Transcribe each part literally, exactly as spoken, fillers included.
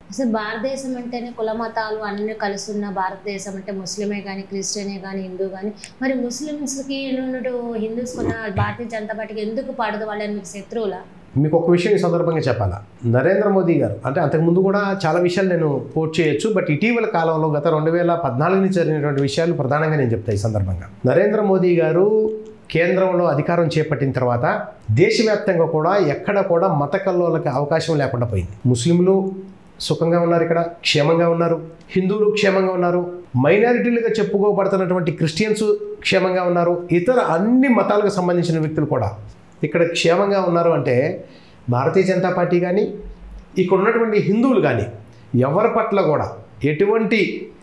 అసలు భారతదేశం అంటేనే కుల మతాలు అన్నీ కలుస్తున్న భారతదేశం అంటే ముస్లిమే కానీ క్రిస్టియనే కానీ హిందూ కానీ మరి ముస్లిమ్స్కి ఉన్నట్టు హిందూస్ కొన్న భారతీయ జనతా పార్టీకి ఎందుకు పడదు? వాళ్ళని మీకు శత్రువులా? మీకు ఒక విషయం ఈ సందర్భంగా చెప్పాలా, నరేంద్ర మోదీ గారు అంటే అంతకుముందు కూడా చాలా విషయాలు నేను పోస్ట్ చేయొచ్చు, బట్ ఇటీవల కాలంలో గత రెండు వేల పద్నాలుగు నుంచి జరిగినటువంటి విషయాలు ప్రధానంగా నేను చెప్తాను ఈ సందర్భంగా. నరేంద్ర మోదీ గారు కేంద్రంలో అధికారం చేపట్టిన తర్వాత దేశవ్యాప్తంగా కూడా ఎక్కడ కూడా మత కల్లోలకి అవకాశం లేకుండా పోయింది. ముస్లింలు సుఖంగా ఉన్నారు, ఇక్కడ క్షేమంగా ఉన్నారు, హిందువులు క్షేమంగా ఉన్నారు, మైనారిటీలుగా చెప్పుకోబడుతున్నటువంటి క్రిస్టియన్స్ క్షేమంగా ఉన్నారు, ఇతర అన్ని మతాలకు సంబంధించిన వ్యక్తులు కూడా ఇక్కడ క్షేమంగా ఉన్నారు. అంటే భారతీయ జనతా పార్టీ కానీ ఇక్కడ ఉన్నటువంటి హిందువులు కానీ ఎవరి పట్ల కూడా ఎటువంటి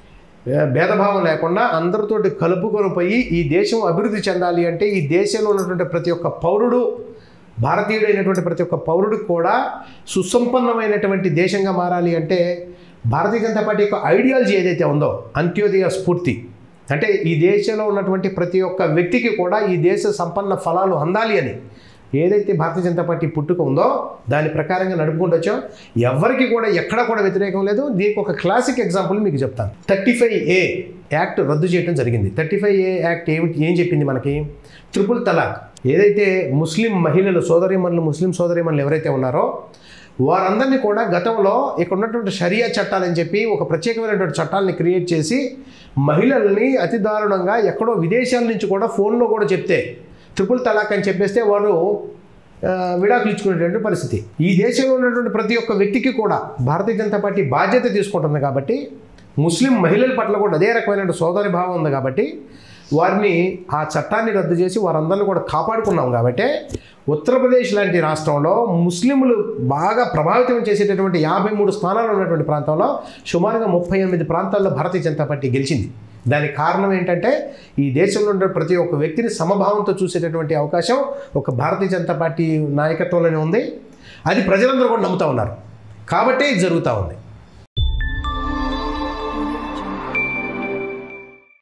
భేదభావం లేకుండా అందరితోటి కలుపుకొని పోయి ఈ దేశం అభివృద్ధి చెందాలి అంటే ఈ దేశంలో ఉన్నటువంటి ప్రతి ఒక్క పౌరుడు, భారతీయుడైనటువంటి ప్రతి ఒక్క పౌరుడికి కూడా సుసంపన్నమైనటువంటి దేశంగా మారాలి అంటే భారతీయ జనతా పార్టీ యొక్క ఐడియాలజీ ఏదైతే ఉందో అంత్యోదయ స్ఫూర్తి, అంటే ఈ దేశంలో ఉన్నటువంటి ప్రతి ఒక్క వ్యక్తికి కూడా ఈ దేశ సంపన్న ఫలాలు అందాలి అని ఏదైతే భారతీయ జనతా పార్టీ పుట్టుక ఉందో దాని ప్రకారంగా నడుపుకుంటూ వచ్చాం. ఎవరికి కూడా ఎక్కడ కూడా వ్యతిరేకం లేదు. దీనికి ఒక క్లాసిక్ ఎగ్జాంపుల్ మీకు చెప్తాను. థర్టీ ఫైవ్ ఏ యాక్ట్ రద్దు చేయడం జరిగింది. థర్టీ ఫైవ్ ఏ యాక్ట్ ఏమిటి ఏం చెప్పింది మనకి? ట్రిపుల్ తలాక్. ఏదైతే ముస్లిం మహిళలు సోదరీమణులు ముస్లిం సోదరీమణులు ఎవరైతే ఉన్నారో వారందరినీ కూడా గతంలో ఇక్కడ ఉన్నటువంటి షరియా చట్టాలని చెప్పి ఒక ప్రత్యేకమైనటువంటి చట్టాలని క్రియేట్ చేసి మహిళల్ని అతి దారుణంగా ఎక్కడో విదేశాల నుంచి కూడా ఫోన్లో కూడా చెప్తే ట్రిపుల్ తలాక్ అని చెప్పేస్తే వారు విడాకులు ఇచ్చుకునేటువంటి పరిస్థితి. ఈ దేశంలో ఉన్నటువంటి ప్రతి ఒక్క వ్యక్తికి కూడా భారతీయ జనతా పార్టీ బాధ్యత తీసుకుంటుంది కాబట్టి ముస్లిం మహిళల పట్ల కూడా అదే రకమైన సోదరి భావం ఉంది కాబట్టి వారిని ఆ చట్టాన్ని రద్దు చేసి వారందరినీ కూడా కాపాడుకున్నాం. కాబట్టి ఉత్తరప్రదేశ్ లాంటి రాష్ట్రంలో ముస్లింలు బాగా ప్రభావితం చేసేటటువంటి యాభై మూడు స్థానాలు ఉన్నటువంటి ప్రాంతంలో సుమారుగా ముప్పై ఎనిమిది ప్రాంతాల్లో భారతీయ జనతా పార్టీ గెలిచింది. దానికి కారణం ఏంటంటే ఈ దేశంలో ఉండే ప్రతి ఒక్క వ్యక్తిని సమభావంతో చూసేటటువంటి అవకాశం ఒక భారతీయ జనతా పార్టీ నాయకత్వంలోనే ఉంది. అది ప్రజలందరూ కూడా నమ్ముతూ ఉన్నారు కాబట్టే ఇది జరుగుతూ ఉంది.